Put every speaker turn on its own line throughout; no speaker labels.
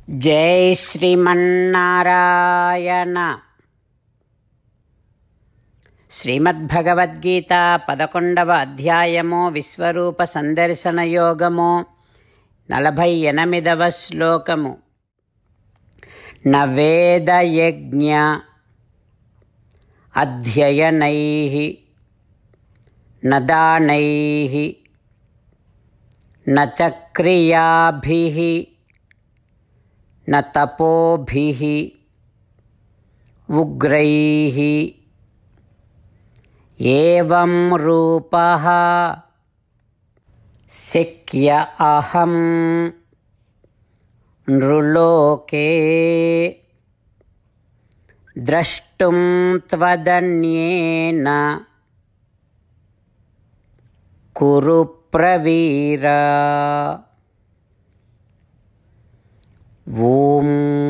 జై శ్రీమన్నారాయణ. శ్రీమద్భగవద్గీత 11వ అధ్యాయము విశ్వరూప సందర్శన యోగము 48వ శ్లోకము. న వేదయజ్ఞ అధ్యయనైః న దానైః న చ క్రియాభిః న తపోభిః ఉగ్రైః ఏవం రూపః శక్య అహం నృలోకే ద్రష్టుం త్వదన్యేన కురు ప్రవీరా. ఓం.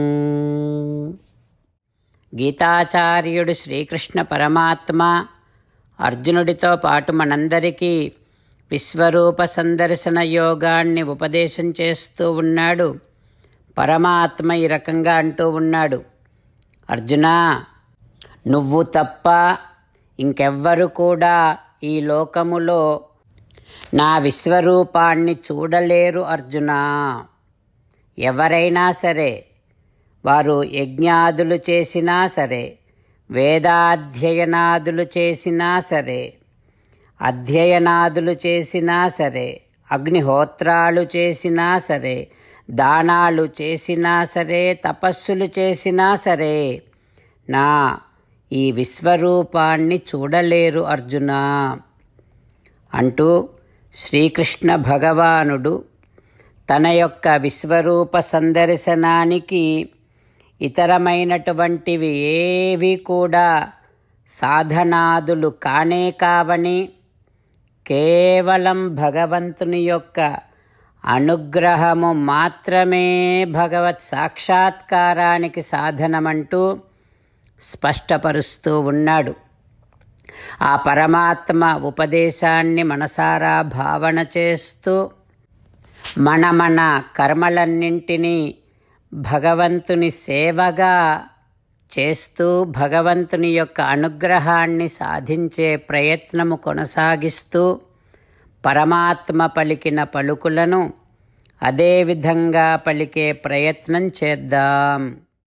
గీతాచార్యుడు శ్రీకృష్ణ పరమాత్మ అర్జునుడితో పాటు మనందరికీ విశ్వరూప సందర్శన యోగాన్ని ఉపదేశం చేస్తూ ఉన్నాడు. పరమాత్మ ఈ రకంగా అంటూ ఉన్నాడు, అర్జునా, నువ్వు తప్ప ఇంకెవ్వరు కూడా ఈ లోకములో నా విశ్వరూపాన్ని చూడలేరు అర్జునా. ఎవరైనా సరే, వారు యజ్ఞాదులు చేసినా సరే, వేదాధ్యయనాదులు చేసినా సరే, అధ్యయనాదులు చేసినా సరే, అగ్నిహోత్రాలు చేసినా సరే, దానాలు చేసినా సరే, తపస్సులు చేసినా సరే, నా ఈ విశ్వరూపాన్ని చూడలేరు అర్జునా అంటూ శ్రీకృష్ణ భగవానుడు తన యొక్క విశ్వరూప సందర్శనానికి ఇతరమైనటువంటివి ఏవి కూడా సాధనాదులు కానే కావని, కేవలం భగవంతుని యొక్క అనుగ్రహము మాత్రమే భగవత్ సాక్షాత్కారానికి సాధనమంటూ స్పష్టపరుస్తూ ఉన్నాడు. ఆ పరమాత్మ ఉపదేశాన్ని మనసారా భావన చేస్తూ మన కర్మలన్నింటినీ భగవంతుని సేవగా చేస్తూ భగవంతుని యొక్క అనుగ్రహాన్ని సాధించే ప్రయత్నము కొనసాగిస్తూ పరమాత్మ పలికిన పలుకులను అదేవిధంగా పలికే ప్రయత్నం చేద్దాం.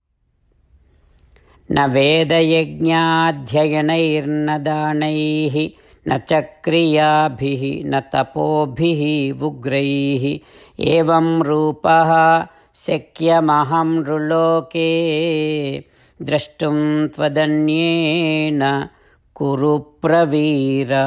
న వేదయజ్ఞాధ్యయనైర్న దానైః న చ క్రియాభిః న తపోభిః ఉగ్రైః ఏవం రూపః శక్యమహం నృలోకే ద్రష్టుం త్వదన్యేన కురు ప్రవీరా.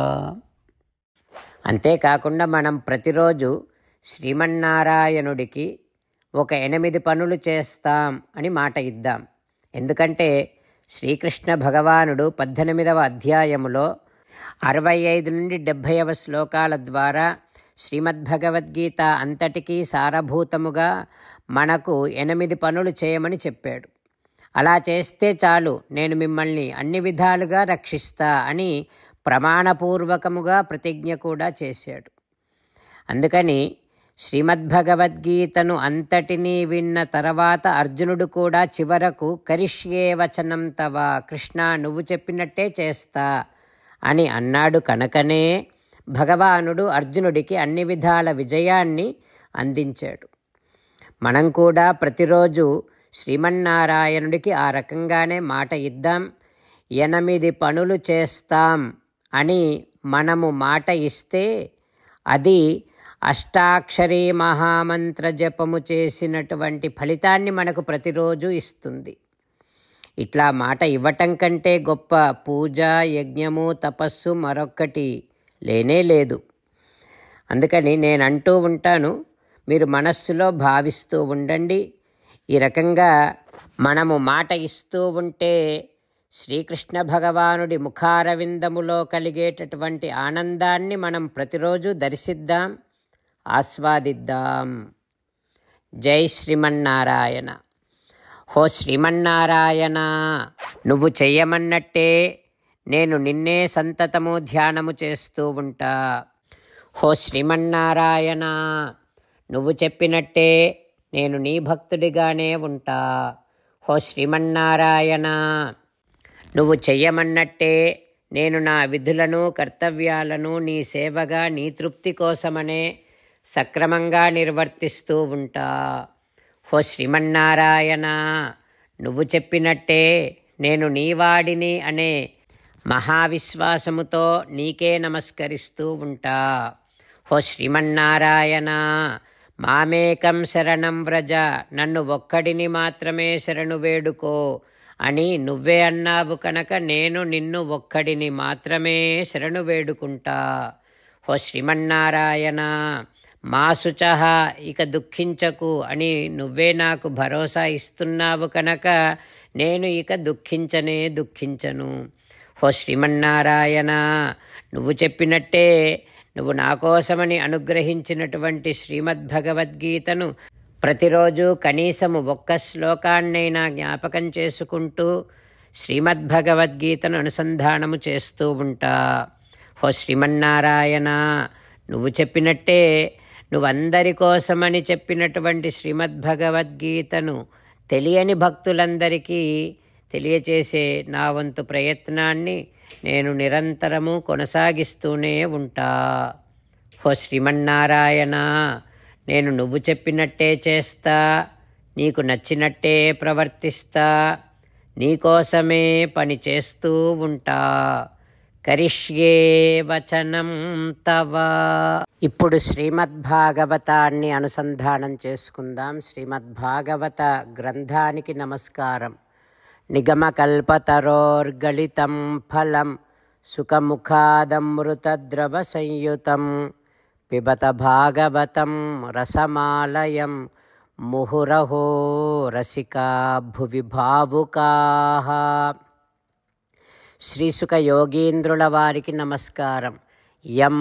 అంతేకాకుండా మనం ప్రతిరోజు శ్రీమన్నారాయణుడికి ఒక 8 పనులు చేస్తాం అని మాట ఇద్దాం. ఎందుకంటే శ్రీకృష్ణ భగవానుడు 18వ అధ్యాయములో 65 నుండి 70వ శ్లోకాల ద్వారా శ్రీమద్భగవద్గీత అంతటికీ సారభూతముగా మనకు 8 పనులు చేయమని చెప్పాడు. అలా చేస్తే చాలు, నేను మిమ్మల్ని అన్ని విధాలుగా రక్షిస్తా అని ప్రమాణపూర్వకముగా ప్రతిజ్ఞ కూడా చేశాడు. అందుకని శ్రీమద్భగవద్గీతను అంతటినీ విన్న తర్వాత అర్జునుడు కూడా చివరకు కరిష్యే వచనం తవ, కృష్ణ నువ్వు చెప్పినట్టే చేస్తా అని అన్నాడు. కనుకనే భగవానుడు అర్జునుడికి అన్ని విధాల విజయాన్ని అందించాడు. మనం కూడా ప్రతిరోజు శ్రీమన్నారాయణుడికి ఆ రకంగానే మాట ఇద్దాం. 8 పనులు చేస్తాం అని మనము మాట ఇస్తే అది అష్టాక్షరీ మహామంత్ర జపము చేసినటువంటి ఫలితాన్ని మనకు ప్రతిరోజు ఇస్తుంది. ఇట్లా మాట ఇవ్వటం కంటే గొప్ప పూజ, యజ్ఞము, తపస్సు మరొక్కటి లేనే లేదు. అందుకని నేను అంటూ ఉంటాను, మీరు మనస్సులో భావిస్తూ ఉండండి. ఈ రకంగా మనము మాట ఇస్తూ ఉంటే శ్రీకృష్ణ భగవానుడి ముఖారవిందములో కలిగేటటువంటి ఆనందాన్ని మనం ప్రతిరోజు దర్శిద్దాం, ఆస్వాదిద్దాం. జై శ్రీమన్నారాయణ. హో శ్రీమన్నారాయణ, నువ్వు చెయ్యమన్నట్టే నేను నిన్నే సంతతము ధ్యానము చేస్తూ ఉంటా. హో శ్రీమన్నారాయణ, నువ్వు చెప్పినట్టే నేను నీ భక్తుడిగానే ఉంటా. హో శ్రీమన్నారాయణ, నువ్వు చెయ్యమన్నట్టే నేను నా విధులను కర్తవ్యాలను నీ సేవగా నీ తృప్తి కోసమనే సక్రమంగా నిర్వర్తిస్తూ ఉంటా. హో శ్రీమన్నారాయణ, నువ్వు చెప్పినట్టే నేను నీవాడిని అనే మహావిశ్వాసముతో నీకే నమస్కరిస్తూ ఉంటా. హో శ్రీమన్నారాయణ, మామేకం శరణం వ్రజ, నన్ను ఒక్కడిని మాత్రమే శరణు వేడుకో అని నువ్వే అన్నావు కనుక నేను నిన్ను ఒక్కడిని మాత్రమే శరణు వేడుకుంటా. హో శ్రీమన్నారాయణ, మా శుచః, ఇక దుఃఖించకు అని నువ్వే నాకు భరోసా ఇస్తున్నావు కనుక నేను ఇక దుఃఖించను. హో శ్రీమన్నారాయణ, నువ్వు చెప్పినట్టే నువ్వు నా కోసమని అనుగ్రహించినటువంటి శ్రీమద్భగవద్గీతను ప్రతిరోజు కనీసము ఒక్క శ్లోకాన్నైనా జ్ఞాపకం చేసుకుంటూ శ్రీమద్భగవద్గీతను అనుసంధానము చేస్తూ ఉంటా. హో శ్రీమన్నారాయణ, నువ్వు చెప్పినట్టే నువ్వందరి కోసమని చెప్పినటువంటి శ్రీమద్భగవద్గీతను తెలియని భక్తులందరికీ తెలియచేసే నా వంతు ప్రయత్నాన్ని నేను నిరంతరము కొనసాగిస్తూనే ఉంటా. హో శ్రీమన్నారాయణ, నేను నువ్వు చెప్పినట్టే చేస్తా, నీకు నచ్చినట్టే ప్రవర్తిస్తా, నీకోసమే పని చేస్తూ ఉంటా. కరిష్యే వచనం తవ. ఇప్పుడు శ్రీమద్భాగవతాన్ని అనుసంధానం చేసుకుందాం. శ్రీమద్భాగవత గ్రంథానికి నమస్కారం. నిగమకల్పతరోర్గళితం ఫలం సుఖముఖాదమృతద్రవ సంయుతం పిబత భాగవతం రసమాలయం ముహురహో రసికా భువి భావుకాః. శ్రీసుఖ యోగీంద్రుల వారికి నమస్కారం. యం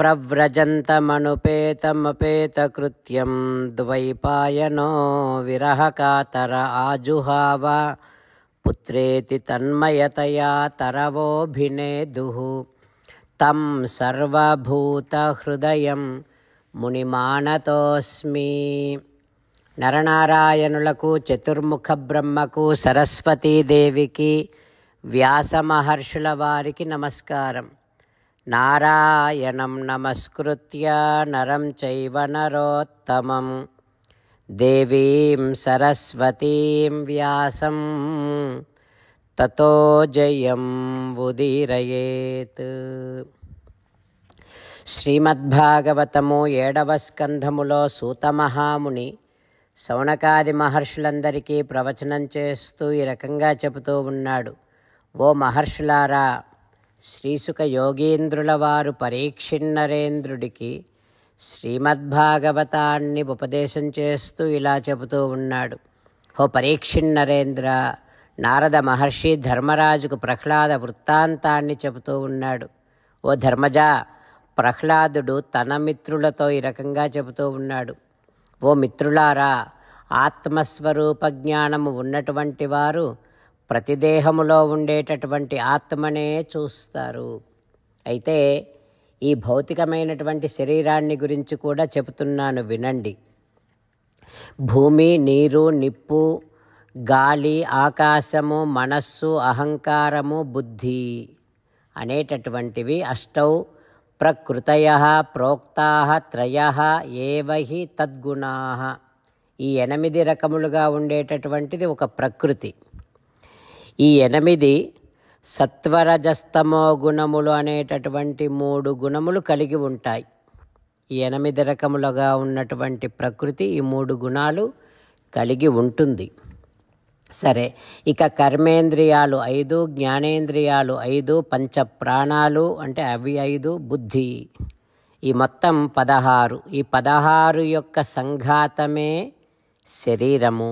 ప్రవ్రజంతమనుపేతమపేతకృత్యం ద్వైపాయనో విరహకాతర ఆజుహావ పుత్రేతి తన్మయతయా తరవోభినేదుః తం సర్వభూతహృదయం మునిమానతోస్మి. నరనారాయణులకు, చతుర్ముఖ బ్రహ్మకు, సరస్వతీదేవికి, వ్యాస మహర్షుల వారికి నమస్కారం. నారాయణం నమస్కృత్య నరం చైవ నరోత్తమం దేవీం సరస్వతీం వ్యాసం తతో జయం ఉదీరయేత్. శ్రీమద్భాగవతము 7వ స్కంధములో సూతమహాముని శౌనకాది మహర్షులందరికీ ప్రవచనం చేస్తూ ఈ రకంగా చెబుతూ ఉన్నాడు. ఓ మహర్షులారా, శ్రీసుఖ యోగీంద్రుల వారు పరీక్షిన్నరేంద్రుడికి శ్రీమద్భాగవతాన్ని ఉపదేశం చేస్తూ ఇలా చెబుతూ ఉన్నాడు. ఓ పరీక్షిన్నరేంద్ర, నారద మహర్షి ధర్మరాజుకు ప్రహ్లాద వృత్తాంతాన్ని చెబుతూ ఉన్నాడు. ఓ ధర్మజ, ప్రహ్లాదుడు తన మిత్రులతో ఈ రకంగా చెబుతూ ఉన్నాడు. ఓ మిత్రులారా, ఆత్మస్వరూప జ్ఞానము ఉన్నటువంటి వారు ప్రతిదేహములో ఉండేటటువంటి ఆత్మనే చూస్తారు. అయితే ఈ భౌతికమైనటువంటి శరీరాన్ని గురించి కూడా చెబుతున్నాను, వినండి. భూమి, నీరు, నిప్పు, గాలి, ఆకాశము, మనస్సు, అహంకారము, బుద్ధి అనేటటువంటివి అష్టౌ ప్రకృతయః ప్రోక్తాః త్రయః ఏవ హి తద్గుణాః. ఈ 8 రకములుగా ఉండేటటువంటిది ఒక ప్రకృతి. ఈ 8 సత్వరజస్తమో గుణములు అనేటటువంటి 3 గుణములు కలిగి ఉంటాయి. ఈ 8 రకములుగా ఉన్నటువంటి ప్రకృతి ఈ 3 గుణాలు కలిగి ఉంటుంది. సరే, ఇక కర్మేంద్రియాలు 5, జ్ఞానేంద్రియాలు 5, పంచ ప్రాణాలు అంటే అవి 5, బుద్ధి ఈ మొత్తం 16. ఈ 16 యొక్క సంఘాతమే శరీరము.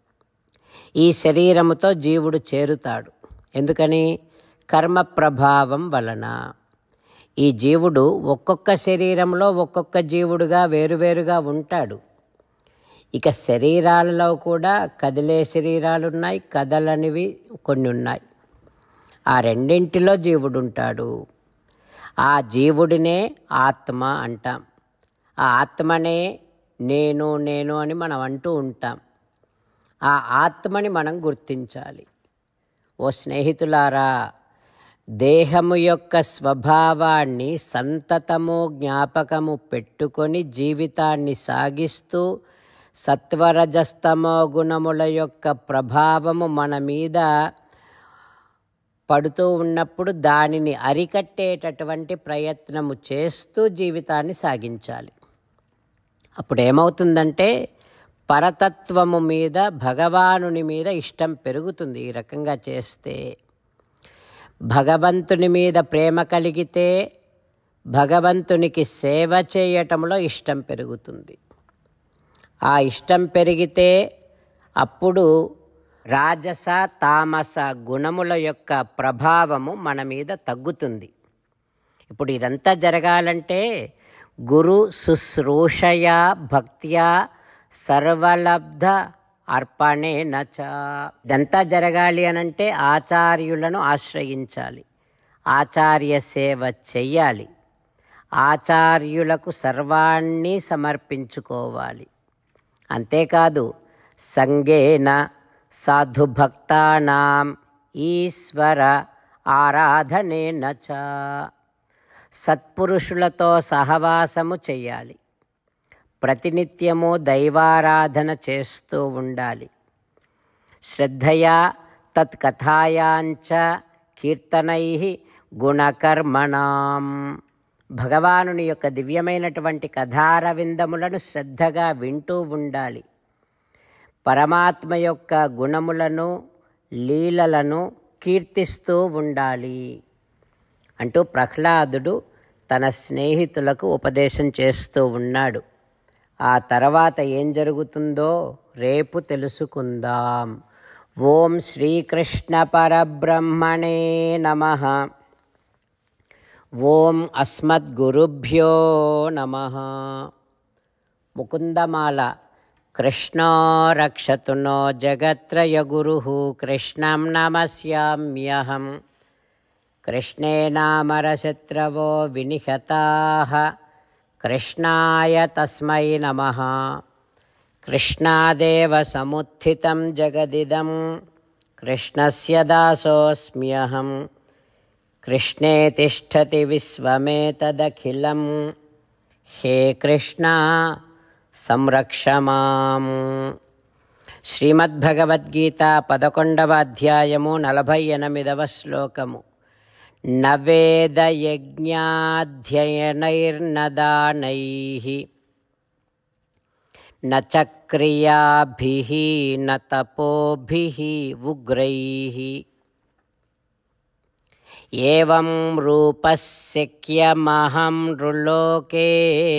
ఈ శరీరముతో జీవుడు చేరుతాడు. ఎందుకని? కర్మ ప్రభావం వలన. ఈ జీవుడు ఒక్కొక్క శరీరంలో ఒక్కొక్క జీవుడుగా వేరువేరుగా ఉంటాడు. ఇక శరీరాలలో కూడా కదిలే శరీరాలు ఉన్నాయి, కదలనివి కొన్ని ఉన్నాయి. ఆ రెండింటిలో జీవుడు ఉంటాడు. ఆ జీవుడినే ఆత్మ అంటాం. ఆ ఆత్మనే నేను నేను అని మనం అంటూ ఉంటాం. ఆ ఆత్మని మనం గుర్తించాలి. ఓ స్నేహితులారా, దేహము యొక్క స్వభావాన్ని సంతతము జ్ఞాపకము పెట్టుకొని జీవితాన్ని సాగిస్తూ సత్వరజస్తమో గుణముల యొక్క ప్రభావము మన మీద పడుతూ ఉన్నప్పుడు దానిని అరికట్టేటటువంటి ప్రయత్నము చేస్తూ జీవితాన్ని సాగించాలి. అప్పుడు ఏమవుతుందంటే పరతత్వము మీద, భగవానుని మీద ఇష్టం పెరుగుతుంది. ఈ రకంగా చేస్తే భగవంతుని మీద ప్రేమ కలిగితే భగవంతునికి సేవ చేయటంలో ఇష్టం పెరుగుతుంది. ఆ ఇష్టం పెరిగితే అప్పుడు రాజస తామస గుణముల యొక్క ప్రభావము మన మీద తగ్గుతుంది. ఇప్పుడు ఇదంతా జరగాలంటే గురు శుశ్రూషయా భక్త్యా సర్వలబ్ధ అర్పణేన చ. ఇదంతా జరగాలి అనంటే ఆచార్యులను ఆశ్రయించాలి, ఆచార్య సేవ చెయ్యాలి, ఆచార్యులకు సర్వాన్ని సమర్పించుకోవాలి. అంతేకాదు సంగేన సాధుభక్తానాం ఈశ్వర ఆరాధనేన చ. సత్పురుషులతో సహవాసము చెయ్యాలి, ప్రతినిత్యము దైవారాధన చేస్తూ ఉండాలి. శ్రద్ధయా తత్కథాయాంచ కీర్తనై గుణకర్మణాం. భగవానుని యొక్క దివ్యమైనటువంటి కథారవిందములను శ్రద్ధగా వింటూ ఉండాలి. పరమాత్మ యొక్క గుణములను లీలలను కీర్తిస్తూ ఉండాలి అంటూ ప్రహ్లాదుడు తన స్నేహితులకు ఉపదేశం చేస్తూ ఉన్నాడు. ఆ తర్వాత ఏం జరుగుతుందో రేపు తెలుసుకుందాం. ఓం శ్రీకృష్ణ పరబ్రహ్మణే నమః. ఓం అస్మద్గురుభ్యో నమః. ముకుందమాల. కృష్ణో రక్షతు నో జగత్రయగురుః కృష్ణం నమస్యామ్యహం. కృష్ణే నామరశత్రవో వినిహతాః కృష్ణాయ తస్మై నమః. కృష్ణాదేవ సముత్థితం జగదిదం కృష్ణస్య దాసోऽస్మ్యహం. కృష్ణే తిష్టతి విశ్వమేతదఖిలం. హే కృష్ణ సంరక్ష మాం. శ్రీమద్భగవద్గీత 11వ అధ్యాయము 48వ శ్లోకము. నవేదయజ్ఞాధ్యయనైర్నదానైః న చక్రియాభిః న తపోభిః ఉగ్రైః ఏవం రూపః శక్యమహం నృలోకే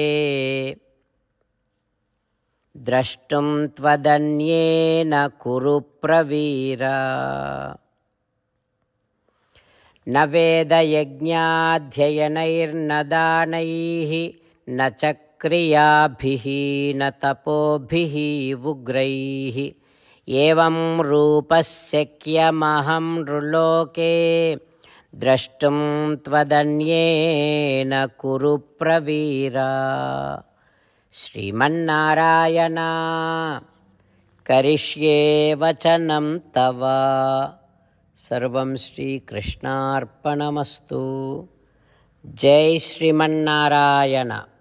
ద్రష్టుం త్వదన్యేన కురు ప్రవీర. న వేదయజ్ఞాధ్యయనైర్నదానైః న చక్రియాభిః న తపోభిః ఉగ్రైః ఏవం రూపః శక్యమహం నృలోకే ద్రష్టుం త్వదన్యేన కురు ప్రవీర. శ్రీమన్నారాయణ కరిష్యే వచనం తవ. సర్వం శ్రీకృష్ణార్పణమస్తు. జై శ్రీమన్నారాయణ.